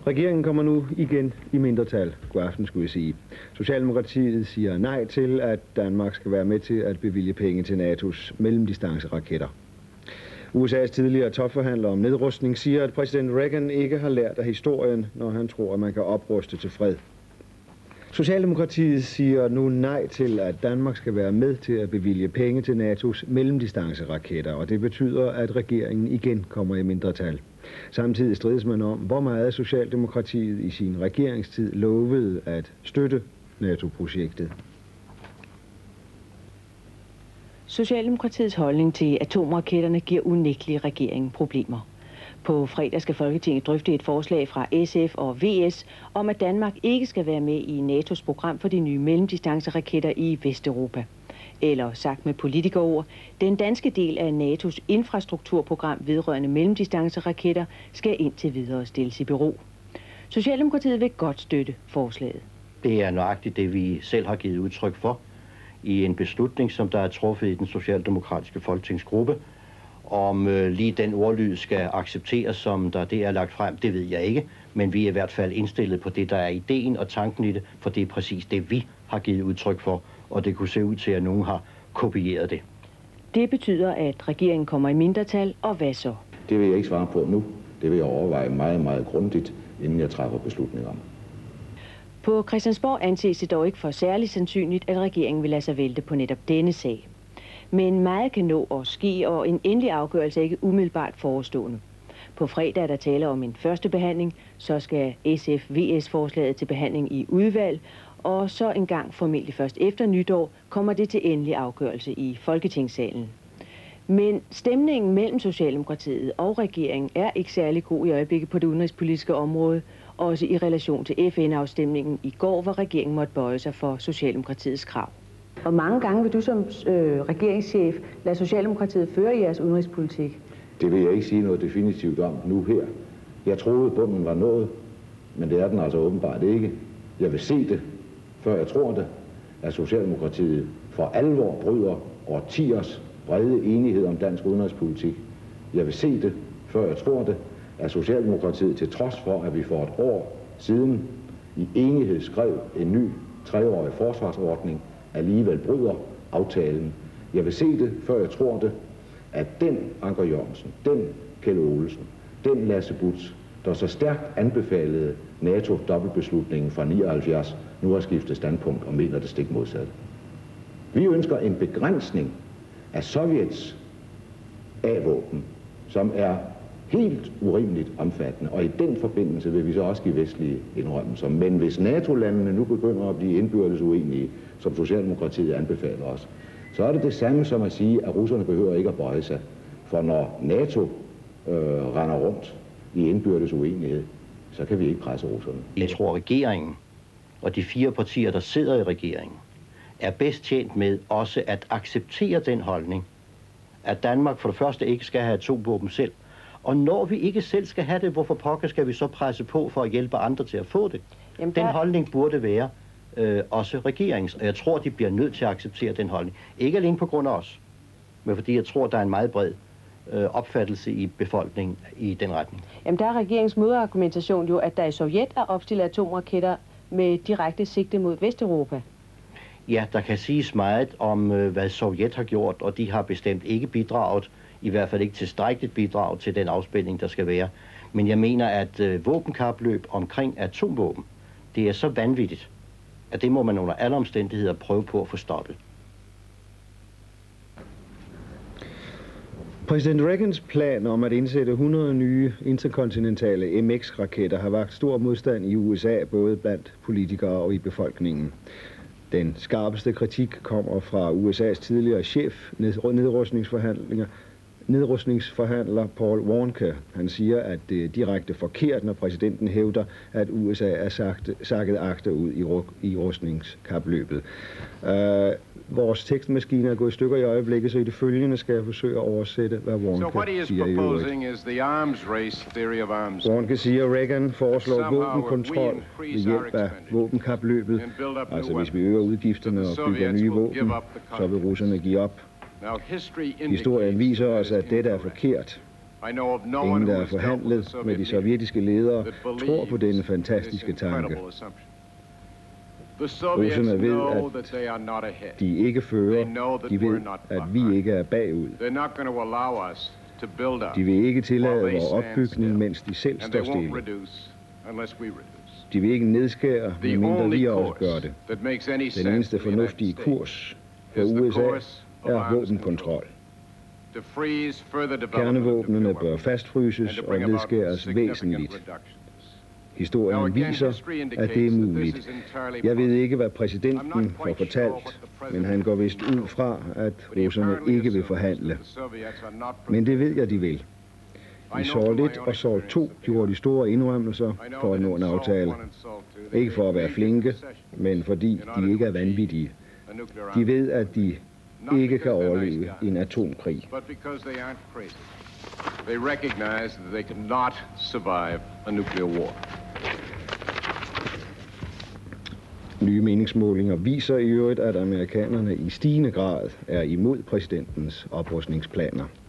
Regeringen kommer nu igen i mindretal. God aften, skulle jeg sige. Socialdemokratiet siger nej til, at Danmark skal være med til at bevilge penge til NATO's mellemdistanceraketter. USA's tidligere topforhandler om nedrustning siger, at præsident Reagan ikke har lært af historien, når han tror, at man kan opruste til fred. Socialdemokratiet siger nu nej til, at Danmark skal være med til at bevilge penge til NATO's mellemdistanceraketter, og det betyder, at regeringen igen kommer i mindretal. Samtidig strides man om, hvor meget Socialdemokratiet i sin regeringstid lovede at støtte NATO-projektet. Socialdemokratiets holdning til atomraketterne giver unægteligt regeringen problemer. På fredag skal Folketinget drøfte et forslag fra SF og VS om, at Danmark ikke skal være med i NATO's program for de nye mellemdistanceraketter i Vesteuropa. Eller sagt med politikerord, den danske del af NATO's infrastrukturprogram vedrørende mellemdistanceraketter skal indtil videre stilles i bero. Socialdemokratiet vil godt støtte forslaget. Det er nøjagtigt det, vi selv har givet udtryk for i en beslutning, som der er truffet i den socialdemokratiske folketingsgruppe. Om lige den ordlyd skal accepteres, som der det er lagt frem, det ved jeg ikke. Men vi er i hvert fald indstillet på det, der er ideen og tanken i det, for det er præcis det, vi har givet udtryk for. Og det kunne se ud til, at nogen har kopieret det. Det betyder, at regeringen kommer i mindretal, og hvad så? Det vil jeg ikke svare på nu. Det vil jeg overveje meget, meget grundigt, inden jeg træffer beslutninger om. På Christiansborg anses det dog ikke for særligt sandsynligt, at regeringen vil lade sig vælte på netop denne sag. Men meget kan nå at ske, og en endelig afgørelse er ikke umiddelbart forestående. På fredag er der tale om en første behandling, så skal SF-VS-forslaget til behandling i udvalg, og så en gang formentlig først efter nytår kommer det til endelig afgørelse i Folketingssalen. Men stemningen mellem Socialdemokratiet og regeringen er ikke særlig god i øjeblikket på det udenrigspolitiske område, også i relation til FN-afstemningen i går, hvor regeringen måtte bøje sig for Socialdemokratiets krav. Hvor mange gange vil du som regeringschef lade Socialdemokratiet føre jeres udenrigspolitik? Det vil jeg ikke sige noget definitivt om nu her. Jeg troede, bunden var nået, men det er den altså åbenbart ikke. Jeg vil se det, før jeg tror det, at Socialdemokratiet for alvor bryder årtiers brede enighed om dansk udenrigspolitik. Jeg vil se det, før jeg tror det, at Socialdemokratiet, til trods for, at vi for et år siden i enighed skrev en ny 3-årig forsvarsordning, alligevel bryder aftalen. Jeg vil se det, før jeg tror det, at den Anker Jørgensen, den Kjeld Olesen, den Lasse Budtz, der så stærkt anbefalede NATO-dobbeltbeslutningen fra 79, nu har skiftet standpunkt og mener det stik modsatte. Vi ønsker en begrænsning af Sovjets A-våben, som er helt urimeligt omfattende, og i den forbindelse vil vi så også give vestlige indrømmelser. Men hvis NATO-landene nu begynder at blive indbyrdes uenige, som Socialdemokratiet anbefaler os, så er det det samme som at sige, at russerne behøver ikke at bøje sig. For når NATO render rundt i indbyrdes uenighed, så kan vi ikke presse russerne. Jeg tror, regeringen og de 4 partier, der sidder i regeringen, er bedst tjent med også at acceptere den holdning, at Danmark for det første ikke skal have atomvåben selv. Og når vi ikke selv skal have det, hvorfor pokker skal vi så presse på for at hjælpe andre til at få det? Jamen, den holdning burde være også regeringens, og jeg tror, de bliver nødt til at acceptere den holdning. Ikke alene på grund af os, men fordi jeg tror, der er en meget bred opfattelse i befolkningen i den retning. Jamen, der er regeringens modargumentation jo, at der i Sovjet er opstillet atomraketter med direkte sigte mod Vesteuropa. Ja, der kan siges meget om, hvad Sovjet har gjort, og de har bestemt ikke bidraget, i hvert fald ikke tilstrækkeligt bidrag til den afspænding, der skal være. Men jeg mener, at våbenkapløb omkring atomvåben, det er så vanvittigt, at det må man under alle omstændigheder prøve på at få stoppet. Præsident Reagans plan om at indsætte 100 nye interkontinentale MX-raketter har vakt stor modstand i USA, både blandt politikere og i befolkningen. Den skarpeste kritik kommer fra USA's tidligere chef nedrustningsforhandler Paul Warnke. Han siger, at det er direkte forkert, når præsidenten hævder, at USA er sakket agterud i rustningskapløbet. Vores tekstmaskine er gået i stykker i øjeblikket, så i det følgende skal jeg forsøge at oversætte, hvad Warnke siger i øvrigt. Warnke siger, at Reagan foreslår våbenkontrol ved hjælp af våbenkapløbet. Altså hvis vi øger udgifterne og bygger nye våben, så vil russerne give op. Historien viser os, at dette er forkert. Ingen, der har forhandlet med de sovjetiske ledere, tror på denne fantastiske tanke. Russerne ved, at de ikke fører. De ved, at vi ikke er bagud. De vil ikke tillade vores opbygning, mens de selv står stille. De vil ikke nedskære, medmindre vi også gør det. Den eneste fornuftige kurs for USA er våbenkontrol. Kernevåbnene bør fastfryses og nedskæres væsentligt. Historien viser, at det er muligt. Jeg ved ikke, hvad præsidenten får fortalt, men han går vist ud fra, at russerne ikke vil forhandle. Men det ved jeg, de vil. I Saul 1 og Saul 2 gjorde de store indrømmelser for at nå en aftale. Ikke for at være flinke, men fordi de ikke er vanvittige. De ved, at de ikke kan overleve en atomkrig. They recognize that they cannot survive a nuclear war. Nye meningsmålinger viser i øvrigt, at amerikanerne i stigende grad er imod præsidentens oprustningsplaner.